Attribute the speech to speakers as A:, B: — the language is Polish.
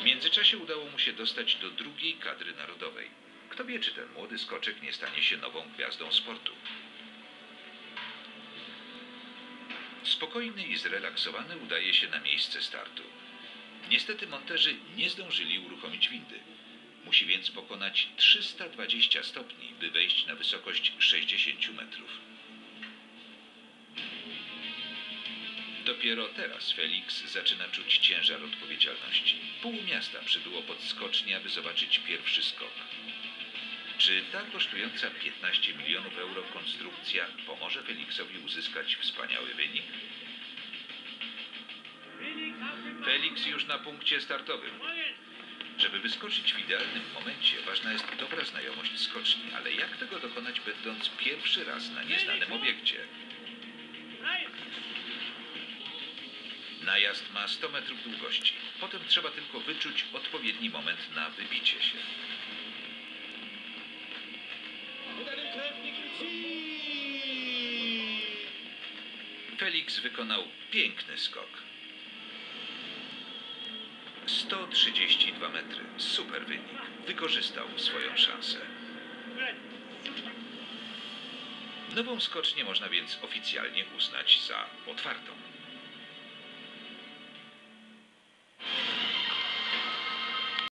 A: międzyczasie udało mu się dostać do drugiej kadry narodowej. Kto wie, czy ten młody skoczek nie stanie się nową gwiazdą sportu. Spokojny i zrelaksowany udaje się na miejsce startu. Niestety monterzy nie zdążyli uruchomić windy. Musi więc pokonać 320 stopni, by wejść na wysokość 60 metrów. Dopiero teraz Felix zaczyna czuć ciężar odpowiedzialności. Pół miasta przybyło pod skocznię, aby zobaczyć pierwszy skok. Czy ta kosztująca 15 milionów euro konstrukcja pomoże Felixowi uzyskać wspaniały wynik? Felix już na punkcie startowym. Żeby wyskoczyć w idealnym momencie, ważna jest dobra znajomość skoczni, ale jak tego dokonać, będąc pierwszy raz na nieznanym obiekcie? Najazd ma 100 metrów długości. Potem trzeba tylko wyczuć odpowiedni moment na wybicie się. Felix wykonał piękny skok. 132 metry. Super wynik. Wykorzystał swoją szansę. Nową skocznię można więc oficjalnie uznać za otwartą.